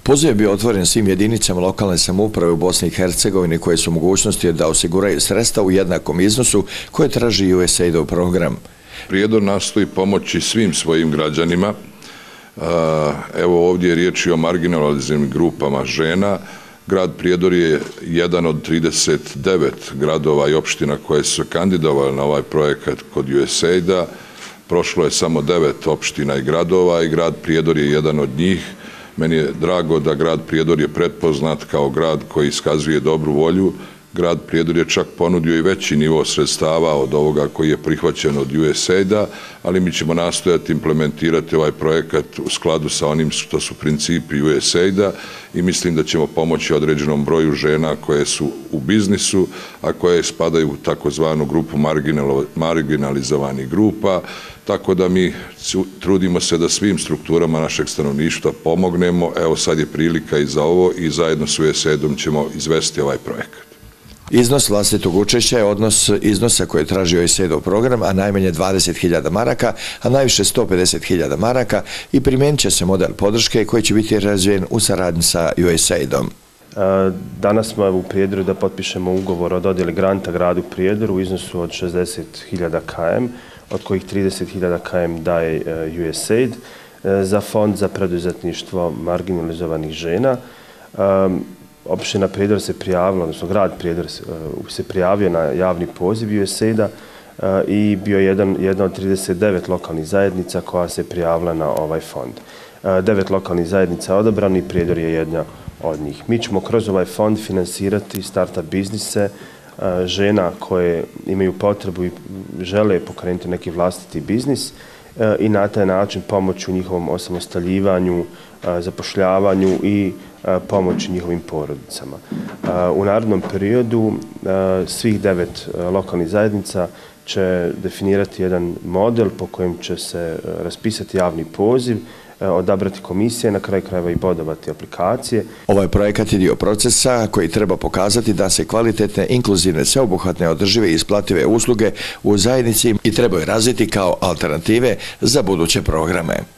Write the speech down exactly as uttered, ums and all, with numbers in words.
Poziv je bio otvoren svim jedinicama lokalne samouprave u Bosni i Hercegovini koje su mogućnosti da osiguraju sredstva u jednakom iznosu koje traži U S A I D-ov program. Prijedor nastoji pomoći svim svojim građanima. Evo ovdje je riječ i o marginaliziranim grupama žena. Grad Prijedor je jedan od trideset devet gradova i opština koje su kandidovali na ovaj projekat kod U S A I D-a. Prošlo je samo devet opština i gradova i grad Prijedor je jedan od njih. Meni je drago da grad Prijedor je prepoznat kao grad koji iskazuje dobru volju. Grad Prijedor je čak ponudio i veći nivo sredstava od ovoga koji je prihvaćen od U S A I D-a, ali mi ćemo nastojati implementirati ovaj projekat u skladu sa onim što su principi U S A I D-a i mislim da ćemo pomoći određenom broju žena koje su u biznisu, a koje spadaju u takozvanu grupu marginalizovanih grupa, tako da mi trudimo se da svim strukturama našeg stanovništva pomognemo. Evo sad je prilika i za ovo i zajedno s U S A I D-om ćemo izvesti ovaj projekat. Iznos vlastitog učešća je odnos iznosa koje traži U S A I D-ov program, a najmanje dvadeset hiljada maraka, a najviše sto pedeset hiljada maraka i primijenit će se model podrške koji će biti razvijen u saradnji sa U S A I D-om. Danas smo u Prijedoru da potpišemo ugovor o dodjeli granta gradu Prijedoru u iznosu od šezdeset hiljada km, od kojih trideset hiljada km daje U S A I D za fond za preduzetništvo marginalizovanih žena. Opština Prijedor se prijavila, odnosno grad Prijedor se prijavio na javni poziv U S A I D-a i bio jedan, jedna od trideset devet lokalnih zajednica koja se prijavila na ovaj fond. Devet lokalnih zajednica je odabrano i Prijedor je jedna od njih. Mi ćemo kroz ovaj fond finansirati start-up biznise žena koje imaju potrebu i žele pokrenuti neki vlastiti biznis i na taj način pomoći u njihovom osamostaljivanju, zapošljavanju i pomoći njihovim porodicama. U narednom periodu svih devet lokalnih zajednica će definirati jedan model po kojem će se raspisati javni poziv, odabrati komisije, na kraju krajeva i bodovati aplikacije. Ovaj projekat je dio procesa koji treba pokazati da se kvalitetne, inkluzivne, sveobuhvatne, održive i isplative usluge u zajednici i trebaju razviti kao alternative za buduće programe.